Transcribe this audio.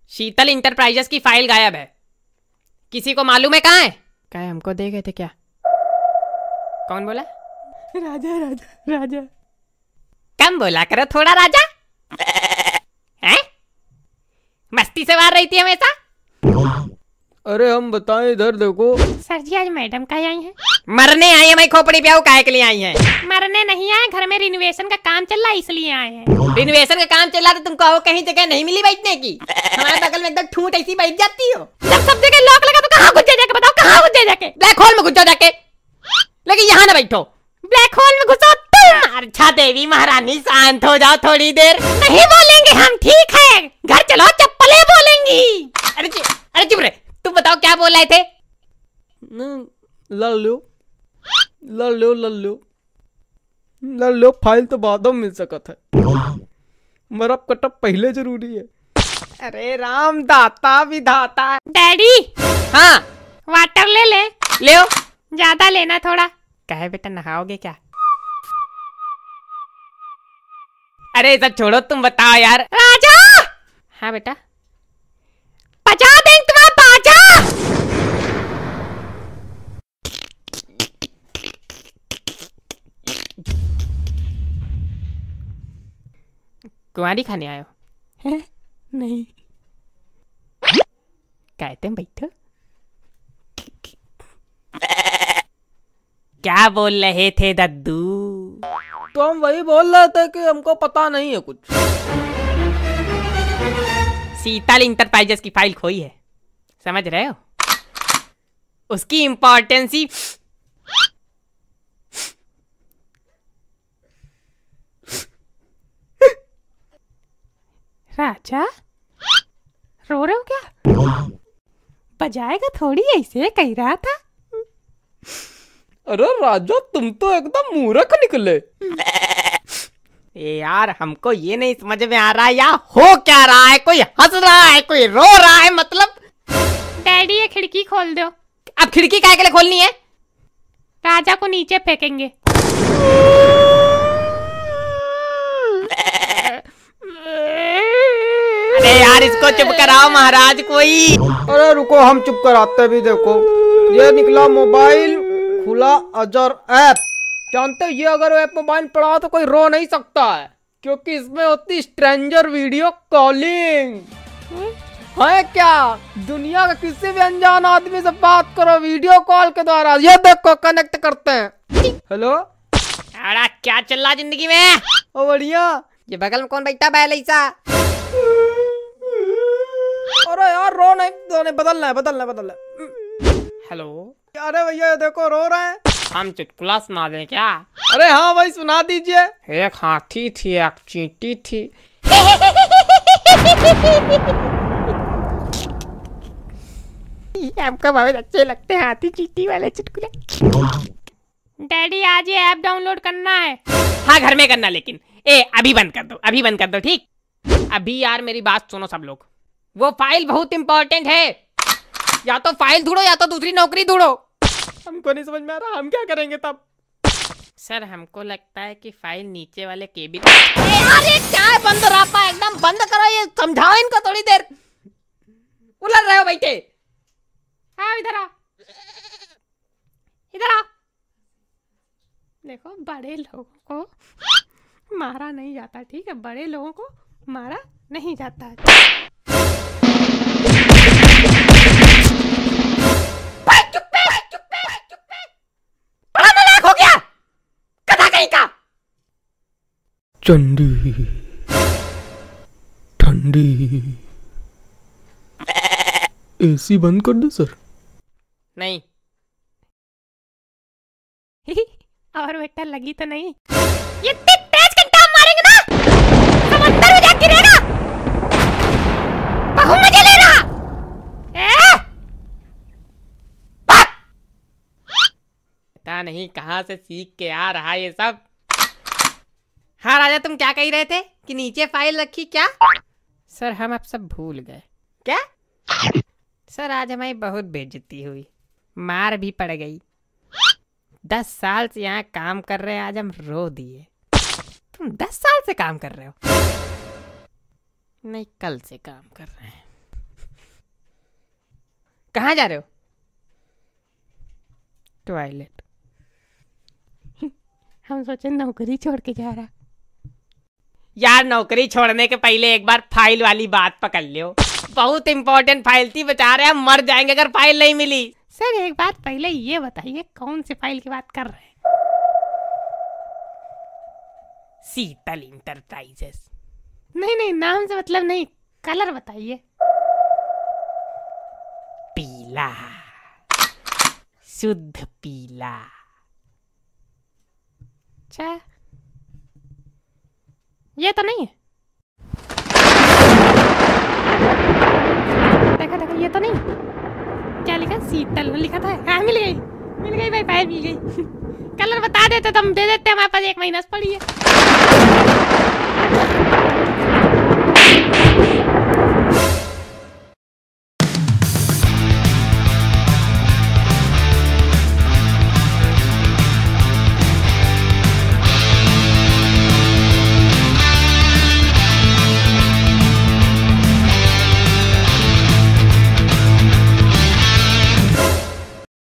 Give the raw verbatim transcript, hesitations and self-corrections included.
शीतल enterprises की file गायब है। किसी को मालूम है कहाँ है? क्या हमको दे गए थे क्या? कौन बोला? राजा राजा राजा। कम बोला करो थोड़ा राजा। हैं? मस्ती से मार रही थी हमेशा। अरे हम बताएं, इधर देखो। सर जी आज मैडम कहाँ आई हैं? मरने आई है। मैं खोपड़ी ब्याह काहे के लिए आई है? मरने नहीं आए, घर में रिनोवेशन का काम चल रहा है इसलिए आए हैं। रिनोवेशन का काम चल रहा तो तुमको कहीं जगह नहीं मिली बैठने की? हमारे बगल में एकदम ठूंठ ऐसी बैठ जाती हो। जब सब जगह लॉक लगा तो कहाँ घुस जाए जाके बताओ, कहाँ घुस जाए जाके? ब्लैक होल में घुस जाओ जाके, लेकिन यहाँ ना बैठो। ब्लैक होल में घुसो तुम। अच्छा देवी महारानी शांत हो जाओ थोड़ी देर। नहीं बोलेंगे हम, ठीक है? घर चलो, चप्पलें बोलेंगी। अरे अरे चुप रहे। तुम बताओ क्या बोल रहे थे? लल्लू लल्लू लल्लू लल्लू फाइल तो बाद में मिल सकत है, मरब कटब पहले जरूरी है। अरे राम दाता विधाता। डैडी। हाँ वाटर ले ले। ले ओ। ज्यादा लेना थोड़ा। कहे बेटा नहाओगे क्या? अरे सब छोड़ो, तुम बताओ यार। राजा। हाँ बेटा। बजा देंगे तुम्हारा बाजा। कुंवारी खाने आयो है? नहीं कहते हैं बैठो। क्या बोल रहे थे दद्दू? तो हम वही बोल रहे थे कि हमको पता नहीं है कुछ। शीतल इंटरप्राइजेस की फाइल खोई है, समझ रहे हो? उसकी इंपॉर्टेंस ही राजा रो रहे हो क्या? बजाएगा थोड़ी, ऐसे कह रहा था। अरे राजा तुम तो एकदम मूर्ख निकले। ए यार हमको ये नहीं समझ में आ रहा है यार, हो क्या रहा है? कोई हंस रहा है, कोई रो रहा है, मतलब। डैडी ये खिड़की खोल दो। अब खिड़की काहे के लिए खोलनी है? राजा को नीचे फेंकेंगे। अरे यार इसको चुप कराओ महाराज कोई। अरे रुको हम चुप कराते भी। देखो ये निकला मोबाइल खुला अजर ऐप। जानते हो ये अगर ऐप मोबाइल पड़ा तो कोई रो नहीं सकता है, क्योंकि इसमें होती स्ट्रेंजर वीडियो कॉलिंग। है क्या? दुनिया का किसी भी अनजान आदमी से बात करो वीडियो कॉल के द्वारा। ये देखो कनेक्ट करते हैं। हेलो। अरे क्या चल रहा जिंदगी में? ओ बढ़िया। ये बगल में कौन बैठा बैल ऐसा? अरे यार रो नहीं, रो नहीं, बदलना है बदलना है बदलना है। हेलो। अरे भैया देखो रो रहे हैं। हम चुटकुला सुना दें क्या? अरे हाँ भाई सुना दीजिए। एक हाथी थी, एक चींटी थी। आपको बहुत अच्छे लगते हैं हाथी चींटी वाले चुटकुले। डैडी आज ये ऐप डाउनलोड करना है। हाँ घर में करना, लेकिन ए अभी बंद कर दो, अभी बंद कर दो, ठीक? अभी यार मेरी बात सुनो सब लोग, वो फाइल बहुत इंपॉर्टेंट है। या तो फाइल ढूंढो या तो दूसरी नौकरी ढूंढो। हमको नहीं समझ में आ रहा, हम क्या करेंगे तब? सर हमको लगता है कि फाइल नीचे वाले केबिन। अरे क्या है बंद रहा? एकदम बंद करो, ये समझाओ इनको थोड़ी देर। उलझ रहे हो बैठे। हाँ इधर आ, इधर आ। देखो बड़े लोगों को मारा नहीं जाता, ठीक है? बड़े लोगों को मारा नहीं जाता है। हो गया कथा कहीं का। चंडी ठंडी एसी बंद कर दो सर। नहीं और बेटा लगी तो नहीं? ये तेज घंटा मारेंगे ना, समंदर में जाके गिरेगा। बहुत मजे ले रहा। पता नहीं कहाँ से सीख के आ रहा ये सब। हाँ राजा तुम क्या कह रहे थे कि नीचे फाइल रखी? क्या सर हम अब सब भूल गए। क्या सर? आज हमारी बहुत बेइज्जती हुई, मार भी पड़ गई। दस साल से यहाँ काम कर रहे हैं, आज हम रो दिए। तुम दस साल से काम कर रहे हो? नहीं कल से काम कर रहे हैं। कहाँ जा रहे हो? टॉयलेट। हम सोचे नौकरी छोड़ के जा रहा। यार नौकरी छोड़ने के पहले एक बार फाइल वाली बात पकड़ लियो, बहुत इंपॉर्टेंट फाइल थी, बचा रहे हम मर जाएंगे अगर फाइल नहीं मिली। सर एक बात पहले ये बताइए कौन सी फाइल की बात कर रहे हैं? शीतल इंटरप्राइजेस। नहीं नहीं नाम से मतलब नहीं, कलर बताइए। पीला, शुद्ध पीला। अच्छा ये तो नहीं है, देखा देखा ये तो नहीं। क्या लिखा? शीतल लिखा था। हाँ मिल गई मिल गई भाई, फाइल मिल गई। कलर बता देते तो हम दे देते, हमारे पास एक महीना से पड़ी है।